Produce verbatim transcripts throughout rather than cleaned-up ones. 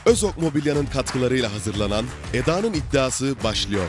Özok Mobilya'nın katkılarıyla hazırlanan Eda'nın iddiası başlıyor.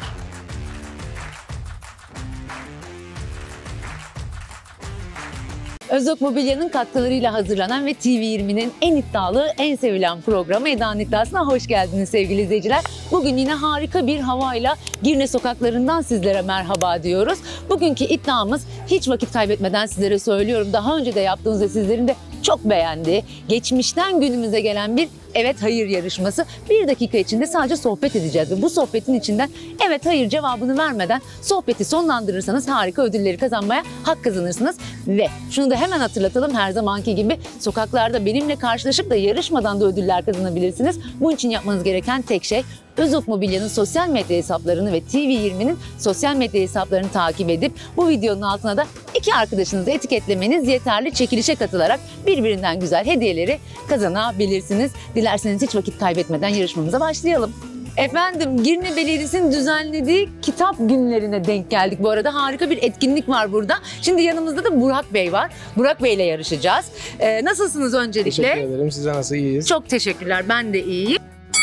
Özok Mobilya'nın katkılarıyla hazırlanan ve T V yirminin en iddialı, en sevilen programı Eda'nın iddiasına hoş geldiniz sevgili izleyiciler. Bugün yine harika bir havayla Girne sokaklarından sizlere merhaba diyoruz. Bugünkü iddiamız hiç vakit kaybetmeden sizlere söylüyorum. Daha önce de yaptığınız ve sizlerin de çok beğendiği, geçmişten günümüze gelen bir evet hayır yarışması. Bir dakika içinde sadece sohbet edeceğiz ve bu sohbetin içinden evet hayır cevabını vermeden sohbeti sonlandırırsanız harika ödülleri kazanmaya hak kazanırsınız. Ve şunu da hemen hatırlatalım, her zamanki gibi sokaklarda benimle karşılaşıp da yarışmadan da ödüller kazanabilirsiniz. Bunun için yapmanız gereken tek şey Özok Mobilya'nın sosyal medya hesaplarını ve T V yirminin sosyal medya hesaplarını takip edip bu videonun altına da iki arkadaşınızı etiketlemeniz yeterli. Çekilişe katılarak birbirinden güzel hediyeleri kazanabilirsiniz. Dilerseniz hiç vakit kaybetmeden yarışmamıza başlayalım. Efendim, Girne Belediyesi'nin düzenlediği kitap günlerine denk geldik. Bu arada harika bir etkinlik var burada. Şimdi yanımızda da Burak Bey var. Burak Bey ile yarışacağız. Ee, nasılsınız öncelikle? Teşekkür ederim. Size nasıl, iyiyiz? Çok teşekkürler. Ben de iyiyim.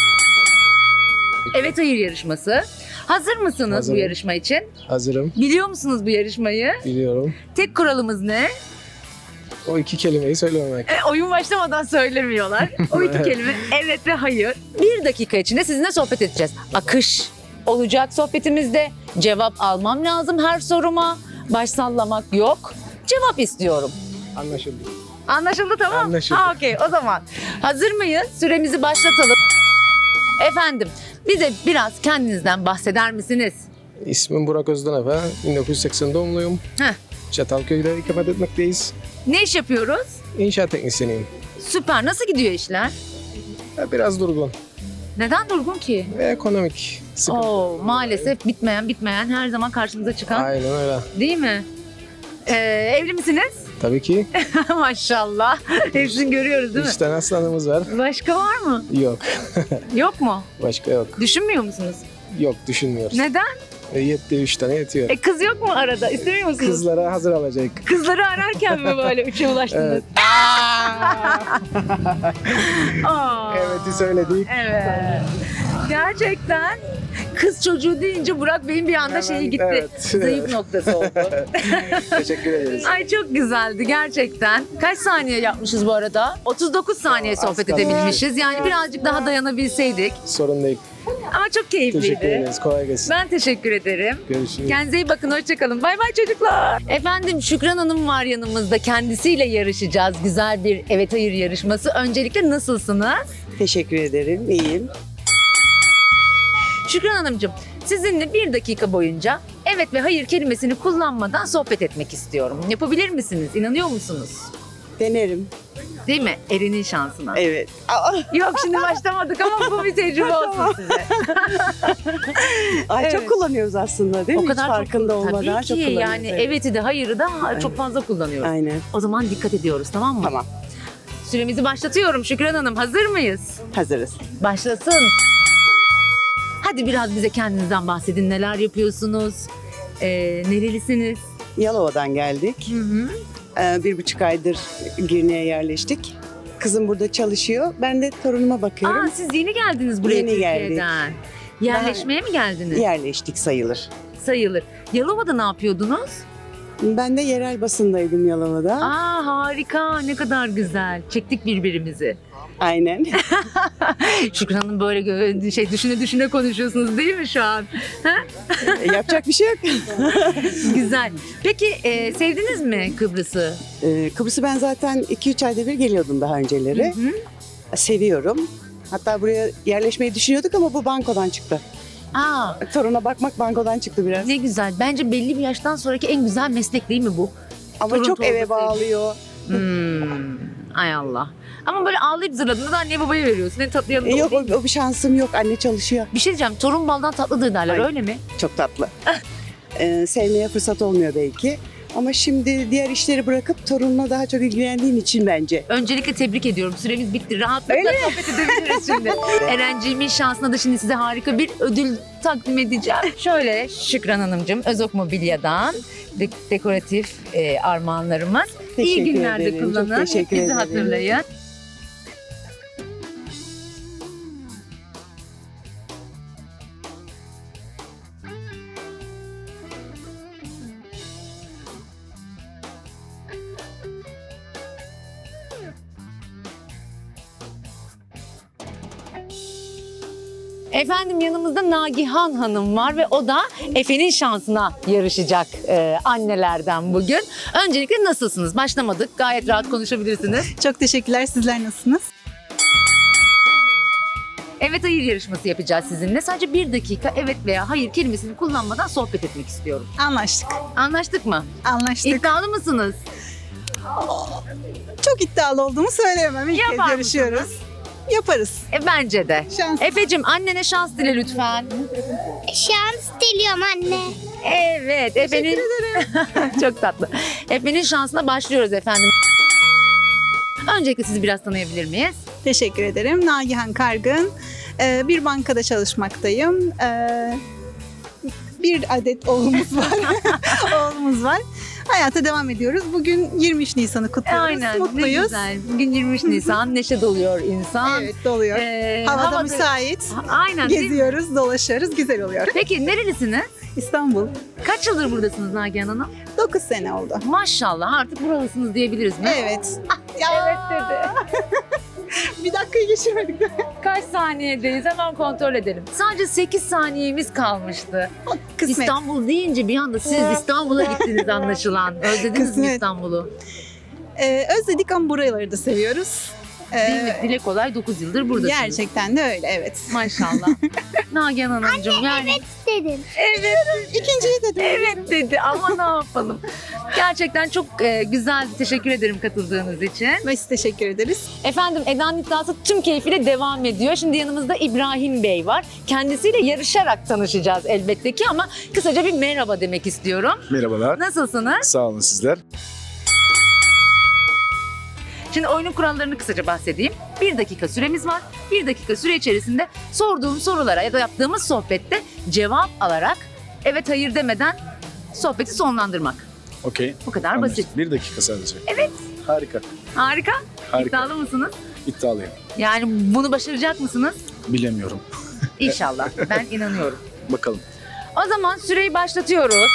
Evet hayır yarışması. Hazır mısınız Hazırım. bu yarışma için? Hazırım. Biliyor musunuz bu yarışmayı? Biliyorum. Tek kuralımız ne? O iki kelimeyi söylememek. E, oyun başlamadan söylemiyorlar. O iki kelime evet ve hayır. Bir dakika içinde sizinle sohbet edeceğiz. Akış olacak sohbetimizde. Cevap almam lazım her soruma. Baş sallamak yok. Cevap istiyorum. Anlaşıldı. Anlaşıldı, tamam? Anlaşıldı. Ha, okey. O zaman hazır mıyız? Süremizi başlatalım. Efendim, bize biraz kendinizden bahseder misiniz? İsmim Burak Özdenefe. bin dokuz yüz seksen doğumluyum. Heh. Çatalköy'de ikamet etmekteyiz. Ne iş yapıyoruz? İnşaat teknisyeniyim. Süper. Nasıl gidiyor işler? Ya biraz durgun. Neden durgun ki? Ve ekonomik sıkıntı. Oo, maalesef bitmeyen bitmeyen her zaman karşımıza çıkan. Aynen öyle. Değil mi? Ee, evli misiniz? Tabii ki. Maşallah. Hepsini görüyoruz değil mi? Üç tane aslanımız var. Başka var mı? Yok. Yok mu? Başka yok. Düşünmüyor musunuz? Yok, düşünmüyoruz. Neden? E, yetti, üç tane yetiyor. E, kız yok mu arada? İstemiyor musunuz? Kızlara hazır alacak. Kızları ararken mi böyle üçe ulaştınız? Evet. Aa, Evet'i söyledik. evet. Gerçekten kız çocuğu deyince Burak Bey'in bir anda Hemen, şeyi gitti. evet. Zayıf noktası oldu. Teşekkür ederiz. Ay çok güzeldi gerçekten. Kaç saniye yapmışız bu arada? otuz dokuz saniye Az sohbet kaldı. edebilmişiz. Yani birazcık daha dayanabilseydik. Sorun değil. Ama çok keyifliydi. Teşekkür ederiz. Kolay gelsin. Ben teşekkür ederim. Görüşürüz. Kendinize iyi bakın, hoşçakalın. Bay bay çocuklar. Efendim, Şükran Hanım var yanımızda. Kendisiyle yarışacağız. Güzel bir evet hayır yarışması. Öncelikle nasılsınız? Teşekkür ederim, iyiyim. Şükran Hanımcığım, sizinle bir dakika boyunca evet ve hayır kelimesini kullanmadan sohbet etmek istiyorum. Yapabilir misiniz? İnanıyor musunuz? Denerim. Değil mi? Erinin şansına. Evet. Aa, Yok, şimdi başlamadık ama bu bir tecrübe olsun size. Ay Evet. çok kullanıyoruz aslında değil mi? O kadar Hiç farkında çok, olmadan tabii çok ki kullanıyoruz. yani evet. evet'i de hayırı da çok fazla kullanıyoruz. Aynen. O zaman dikkat ediyoruz, tamam mı? Tamam. Süremizi başlatıyorum Şükran Hanım. Hazır mıyız? Hazırız. Başlasın. Hadi biraz bize kendinizden bahsedin. Neler yapıyorsunuz? Ee, nerelisiniz? Yalova'dan geldik. Hı hı. Ee, bir buçuk aydır Girne'ye yerleştik. Kızım burada çalışıyor. Ben de torunuma bakıyorum. Aa, siz yeni geldiniz buraya Yeni Türkiye'den. Yerleşmeye mi geldiniz? Yerleştik sayılır. Sayılır. Yalova'da ne yapıyordunuz? Ben de yerel basındaydım Yalova'da. Aa, harika. Ne kadar güzel. Çektik birbirimizi. Aynen. Şükran Hanım böyle gö- şey düşüne düşüne konuşuyorsunuz değil mi şu an? Ha? Yapacak bir şey yok. Güzel. Peki e, sevdiniz mi Kıbrıs'ı? Ee, Kıbrıs'ı ben zaten iki üç ayda bir geliyordum daha önceleri. Hı hı. Seviyorum. Hatta buraya yerleşmeyi düşünüyorduk ama bu bankodan çıktı. Aa, Toruna bakmak bankodan çıktı biraz. ne güzel. Bence belli bir yaştan sonraki en güzel meslek değil mi bu? Ama torun çok eve torbası. bağlıyor. Hmm, ay Allah. Ama böyle ağlayıp zırladığında da anne babaya veriyorsun. En tatlı yanında E, o yok değil mi? o, o bir şansım yok. Anne çalışıyor. Bir şey diyeceğim. Torun baldan tatlıdır derler, Ay. öyle mi? Çok tatlı. ee, sevmeye fırsat olmuyor belki. Ama şimdi diğer işleri bırakıp torununa daha çok ilgilendiğim için bence. Öncelikle tebrik ediyorum. Süremiz bitti. Rahatlıkla sohbet edebiliriz şimdi. Erenciğimin şansına da şimdi size harika bir ödül takdim edeceğim. Şöyle Şükran Hanımcığım, Özok Mobilya'dan de- dekoratif e, armağanlarımız. İyi Teşekkür günlerde ederim, çok kullanın. teşekkür Bizi ederim. hatırlayın. Efendim yanımızda Nagihan Hanım var ve o da Efe'nin şansına yarışacak e, annelerden bugün. Öncelikle nasılsınız? Başlamadık. Gayet rahat konuşabilirsiniz. Çok teşekkürler. Sizler nasılsınız? Evet hayır yarışması yapacağız sizinle. Sadece bir dakika evet veya hayır kelimesini kullanmadan sohbet etmek istiyorum. Anlaştık. Anlaştık mı? Anlaştık. İddialı mısınız? Çok iddialı olduğumu söyleyemem. İlk kez Yapar yarışıyoruz. Yaparız. E, bence de. Şans. Efe'cim annene şans dile lütfen. Şans diliyorum anne. Evet Efe'nin... Çok tatlı. Efe'nin şansına başlıyoruz efendim. Öncelikle sizi biraz tanıyabilir miyiz? Teşekkür ederim. Nagihan Kargın. Ee, bir bankada çalışmaktayım. Ee, bir adet oğlumuz var. Oğlumuz var. Hayata devam ediyoruz. Bugün yirmi üç Nisan'ı kutluyoruz. Aynen. Ne Mutluyuz. güzel. Bugün yirmi üç Nisan. Neşe doluyor insan. Evet, doluyor. Ee, Havada, havada- müsait. Aynen. değil mi? Geziyoruz, dolaşıyoruz. Güzel oluyor. Peki nerelisiniz? İstanbul. Kaç yıldır buradasınız Nagihan Hanım? dokuz sene oldu. Maşallah artık buralısınız diyebiliriz mi? Evet. Evet dedi. Bir dakikayı geçirmedik de. Kaç saniyedeyiz hemen kontrol edelim. Sadece sekiz saniyemiz kalmıştı. Kısmet. İstanbul deyince bir anda siz İstanbul'a gittiniz anlaşılan. Özlediniz mi Kısmet. İstanbul'u? Ee, özledik ama buraları da seviyoruz. Ee, Değil mi? Dile kolay dokuz yıldır buradasınız. Gerçekten de öyle, evet. Maşallah. Nagihan Hanımcığım yani. Dedim. Evet. İkinciyi dedim. Evet dedi ama ne yapalım. Gerçekten çok e, güzel. Teşekkür ederim katıldığınız için. Biz teşekkür ederiz. Efendim Eda'nın iddiası tüm keyfiyle devam ediyor. Şimdi yanımızda İbrahim Bey var. Kendisiyle yarışarak tanışacağız elbette ki ama kısaca bir merhaba demek istiyorum. Merhabalar. Nasılsınız? Sağ olun sizler. Şimdi oyunun kurallarını kısaca bahsedeyim. Bir dakika süremiz var. Bir dakika süre içerisinde sorduğum sorulara ya da yaptığımız sohbette cevap alarak evet hayır demeden sohbeti sonlandırmak. Okey. Bu kadar Anlaştık. basit. Bir dakika sadece. Evet. Harika. Harika. Harika. İddialı mısınız? İddialıyım. Yani bunu başaracak mısınız? Bilemiyorum. İnşallah. Ben inanıyorum. Bakalım. O zaman süreyi başlatıyoruz.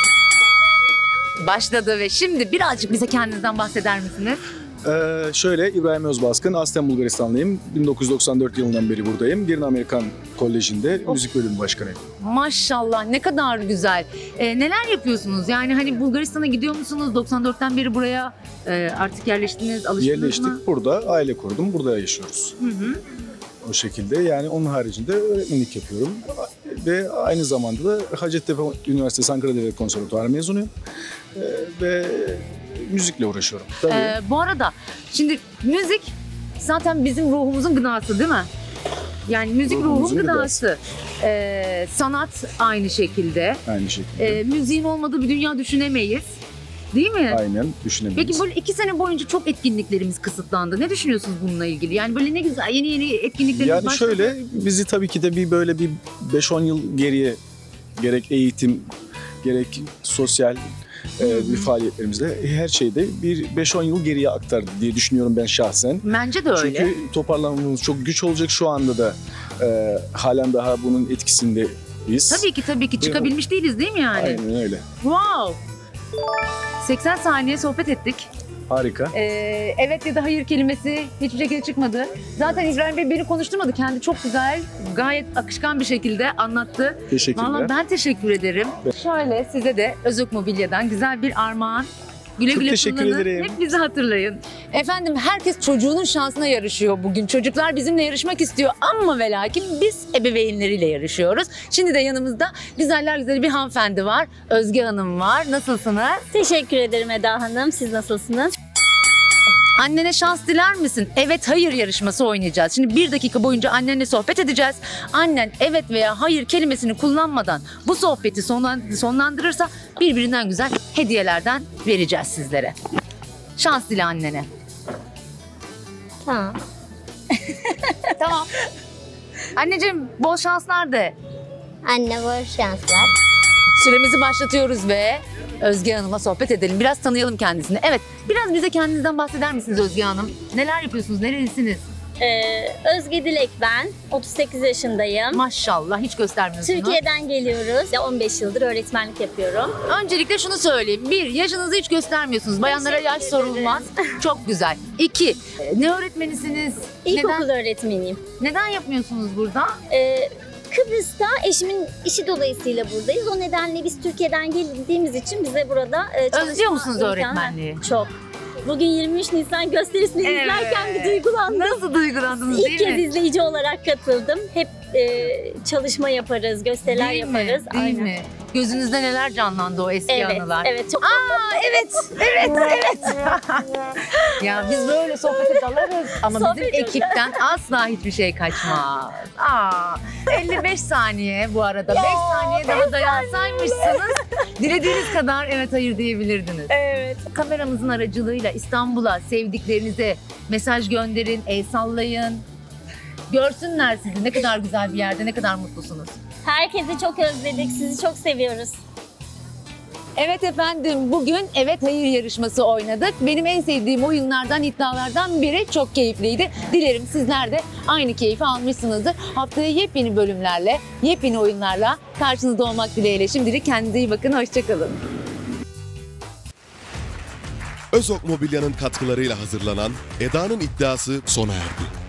Başladı ve şimdi birazcık bize kendinizden bahseder misiniz? Ee, şöyle İbrahim Özbaskın, aslen Bulgaristanlıyım. bin dokuz yüz doksan dört yılından beri buradayım. Girne Amerikan Koleji'nde müzik bölümü başkanıyım. Maşallah ne kadar güzel. Ee, neler yapıyorsunuz? Yani hani Bulgaristan'a gidiyor musunuz? doksan dörtten beri buraya e, artık yerleştiniz, alıştınız mı? Yerleştik burada, aile kurdum, burada yaşıyoruz. Hı hı. O şekilde yani onun haricinde öğretmenlik yapıyorum. Ve aynı zamanda da Hacettepe Üniversitesi Ankara Devlet Konservatuarı mezunuyum. Ee, ve müzikle uğraşıyorum. Tabii. Ee, bu arada şimdi müzik zaten bizim ruhumuzun gıdası değil mi? Yani müzik Ruhumuzun ruhun gıdası. Ee, sanat aynı şekilde. Aynı şekilde. Ee, müziğin olmadığı bir dünya düşünemeyiz. Değil mi? Aynen düşünebiliriz. Peki böyle iki sene boyunca çok etkinliklerimiz kısıtlandı. Ne düşünüyorsunuz bununla ilgili? Yani böyle ne güzel yeni yeni etkinliklerimiz Yani başladı. şöyle bizi tabii ki de bir böyle bir beş on yıl geriye gerek eğitim gerek sosyal e, bir faaliyetlerimizde her şeyde bir beş on yıl geriye aktardı diye düşünüyorum ben şahsen. Bence de öyle. Çünkü toparlanmamız çok güç olacak şu anda da e, halen daha bunun etkisindeyiz. Tabii ki tabii ki çıkabilmiş değiliz değil mi yani? Aynen öyle. Wow. seksen saniye sohbet ettik. Harika. Ee, evet ya da hayır kelimesi hiçbir şekilde çıkmadı. Zaten İbrahim Bey beni konuşturmadı. Kendi çok güzel, gayet akışkan bir şekilde anlattı. Teşekkürler. Vallahi ben teşekkür ederim. Şöyle size de Özök Mobilya'dan güzel bir armağan. Güle Çok güle teşekkür kullanın. ederim. Hep bizi hatırlayın. Efendim herkes çocuğunun şansına yarışıyor bugün. Çocuklar bizimle yarışmak istiyor ama ve lakin biz ebeveynleriyle yarışıyoruz. Şimdi de yanımızda güzeller güzeli bir hanımefendi var. Özge Hanım var. Nasılsınız? Teşekkür ederim Eda Hanım. Siz nasılsınız? Annene şans diler misin? Evet hayır yarışması oynayacağız. Şimdi bir dakika boyunca annenle sohbet edeceğiz. Annen evet veya hayır kelimesini kullanmadan bu sohbeti sonlan- sonlandırırsa birbirinden güzel hediyelerden vereceğiz sizlere. Şans dile annene. Tamam. Tamam. Anneciğim bol şanslar de. Anne bol şanslar. Süremizi başlatıyoruz ve Özge Hanım'la sohbet edelim. Biraz tanıyalım kendisini. Evet, biraz bize kendinizden bahseder misiniz Özge Hanım? Neler yapıyorsunuz, nerelisiniz? Ee, Özge Dilek ben. otuz sekiz yaşındayım. Maşallah hiç göstermiyorsunuz. Türkiye'den geliyoruz. on beş yıldır öğretmenlik yapıyorum. Öncelikle şunu söyleyeyim. Bir, yaşınızı hiç göstermiyorsunuz. Bayanlara yaş Teşekkür ederim. sorulmaz. Çok güzel. İki, ne öğretmenisiniz? İlkokul Neden, öğretmeniyim. neden yapmıyorsunuz burada? Ee, Kıbrıs'ta eşimin işi dolayısıyla buradayız. O nedenle biz Türkiye'den geldiğimiz için bize burada e, çalışma Özlüyor musunuz imkanı- öğretmenliği? Çok. Bugün yirmi üç Nisan gösterisini Evet. izlerken bir duygulandım. Nasıl duygulandınız İlk değil kez mi? izleyici olarak katıldım. Hep e, çalışma yaparız, gösteriler Değil mi? yaparız. Değil Aynen. mi? Gözünüzde neler canlandı o eski Evet, anılar? evet çok Aa evet, evet, evet. Ya biz böyle sohbete dalarız ama Sohbet bizim ediyoruz. ekipten asla hiçbir şey kaçmaz. Aa, elli beş saniye bu arada. beş saniye daha dayansaymışsınız dilediğiniz kadar evet hayır diyebilirdiniz. Evet. Kameramızın aracılığıyla İstanbul'a, sevdiklerinize mesaj gönderin, el sallayın. Görsünler sizi ne kadar güzel bir yerde, ne kadar mutlusunuz. Herkesi çok özledik, sizi çok seviyoruz. Evet efendim, bugün Evet Hayır yarışması oynadık. Benim en sevdiğim oyunlardan, iddialardan biri çok keyifliydi. Dilerim sizler de aynı keyfi almışsınızdır. Haftaya yepyeni bölümlerle, yepyeni oyunlarla karşınızda olmak dileğiyle. Şimdilik kendinize iyi bakın, hoşçakalın. Özok Mobilya'nın katkılarıyla hazırlanan Eda'nın iddiası sona erdi.